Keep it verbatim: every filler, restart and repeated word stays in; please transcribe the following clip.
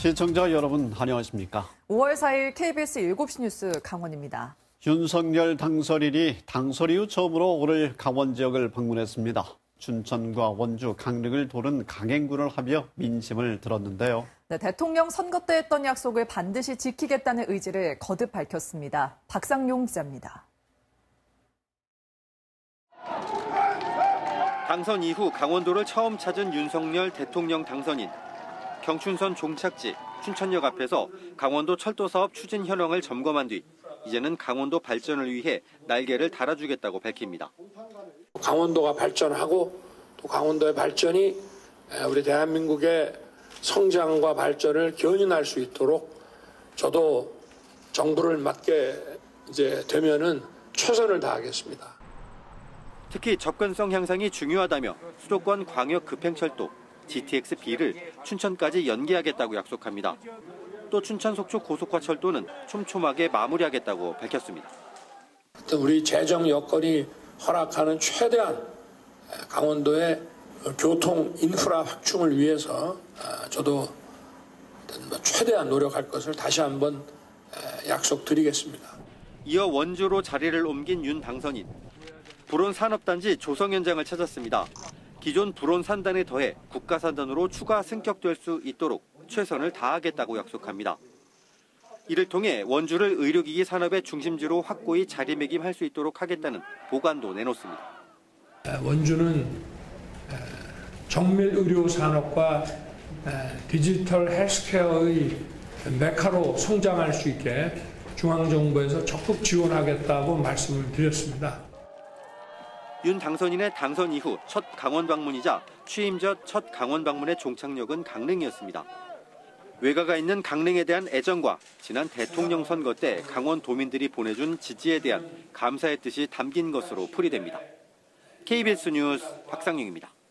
시청자 여러분 안녕하십니까? 오월 사일 케이비에스 일곱 시 뉴스 강원입니다. 윤석열 당선인이 당선 이후 처음으로 오늘 강원 지역을 방문했습니다. 춘천과 원주, 강릉을 도는 강행군을 하며 민심을 들었는데요. 네, 대통령 선거 때 했던 약속을 반드시 지키겠다는 의지를 거듭 밝혔습니다. 박상용 기자입니다. 당선 이후 강원도를 처음 찾은 윤석열 대통령 당선인. 경춘선 종착지 춘천역 앞에서 강원도 철도 사업 추진 현황을 점검한 뒤 이제는 강원도 발전을 위해 날개를 달아주겠다고 밝힙니다. 강원도가 발전하고 또 강원도의 발전이 우리 대한민국의 성장과 발전을 견인할 수 있도록 저도 정부를 맡게 이제 되면은 최선을 다하겠습니다. 특히 접근성 향상이 중요하다며 수도권 광역 급행철도 지티엑스비를 춘천까지 연계하겠다고 약속합니다. 또 춘천 속초 고속화철도는 촘촘하게 마무리하겠다고 밝혔습니다. 우리 재정 여건이 허락하는 최대한 강원도의 교통 인프라 확충을 위해서 저도 최대한 노력할 것을 다시 한번 약속드리겠습니다. 이어 원주로 자리를 옮긴 윤 당선인. 불온 산업단지 조성 현장을 찾았습니다. 기존 불온 산단에 더해 국가 산단으로 추가 승격될 수 있도록 최선을 다하겠다고 약속합니다. 이를 통해 원주를 의료기기 산업의 중심지로 확고히 자리매김할 수 있도록 하겠다는 보관도 내놓습니다. 원주는 정밀 의료 산업과 디지털 헬스케어의 메카로 성장할 수 있게 중앙정부에서 적극 지원하겠다고 말씀을 드렸습니다. 윤 당선인의 당선 이후 첫 강원 방문이자 취임 전 첫 강원 방문의 종착역은 강릉이었습니다. 외가가 있는 강릉에 대한 애정과 지난 대통령 선거 때 강원 도민들이 보내준 지지에 대한 감사의 뜻이 담긴 것으로 풀이됩니다. 케이비에스 뉴스 박상용입니다.